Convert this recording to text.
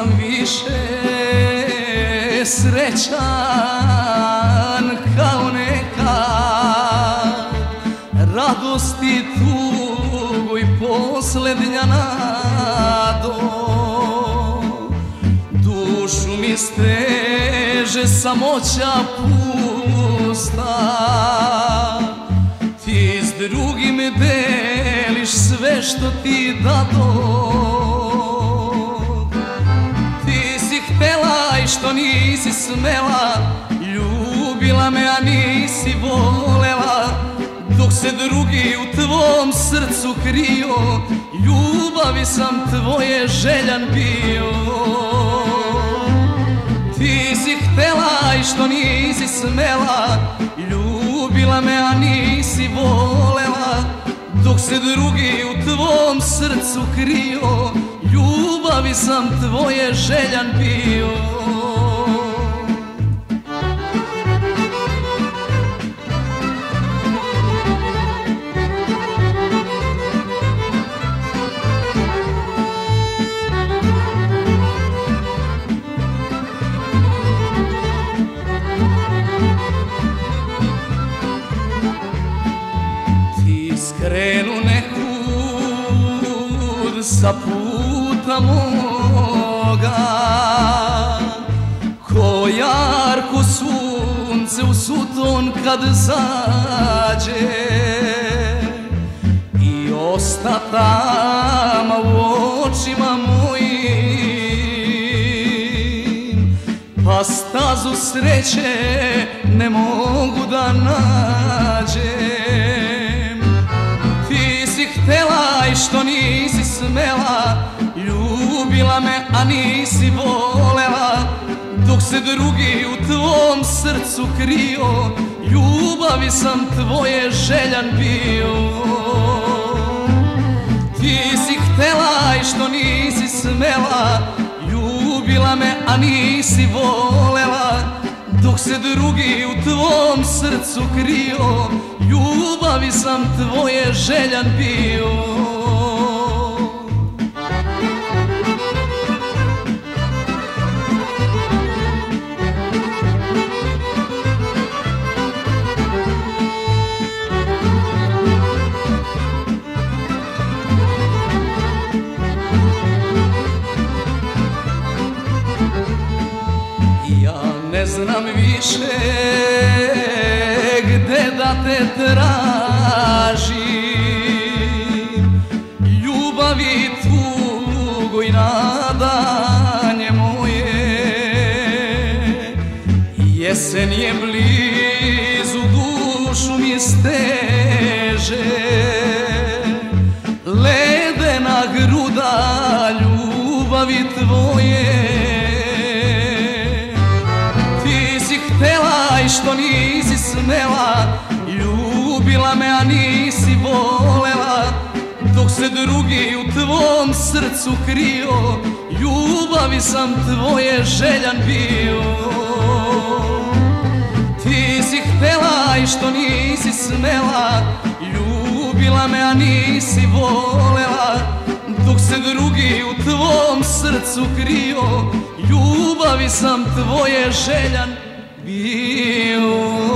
znam više srećan kao nekad, radosti, tugu i posljednja nado. Dušu mi steže samoća pusta, ti s drugim deliš sve što ti dado. Ti si htela i što nisi smela, ljubila me a nisi volela, dok se drugi u tvom srcu krio, ljubavi sam tvoje željan bio. Ti si htela i što nisi smela, ljubila me a nisi volela, dok se drugi u tvom srcu krio, ljubavi sam tvoje željan bio. Krenu nekud sa puta moga, ko jarko sunce u suton kad zađe, i osta tama u očima mojim, pa stazu sreće ne mogu da nađem. Htela i što nisi smela, ljubila me a nisi volela, dok se drugi u tvom srcu krio, ljubavi sam tvoje željan bio. Ti si htela i što nisi smela, ljubila me a nisi volela, dok se drugi u tvom srcu krio, ljubavi sam tvoje željan bio. Ja ne znam više gde da te tražim, ljubavi, tugu i nadanje moje. Jesen je blizu, dušu mi steže, ledena gruda ljubavi tvoje. Htela i što nisi smela, ljubila me a nisi volela, dok se drugi u tvom srcu krio, ljubavi sam tvoje željan bio. Ti si htela i što nisi smela, ljubila me a nisi volela, dok se drugi u tvom srcu krio, ljubavi sam tvoje željan bio.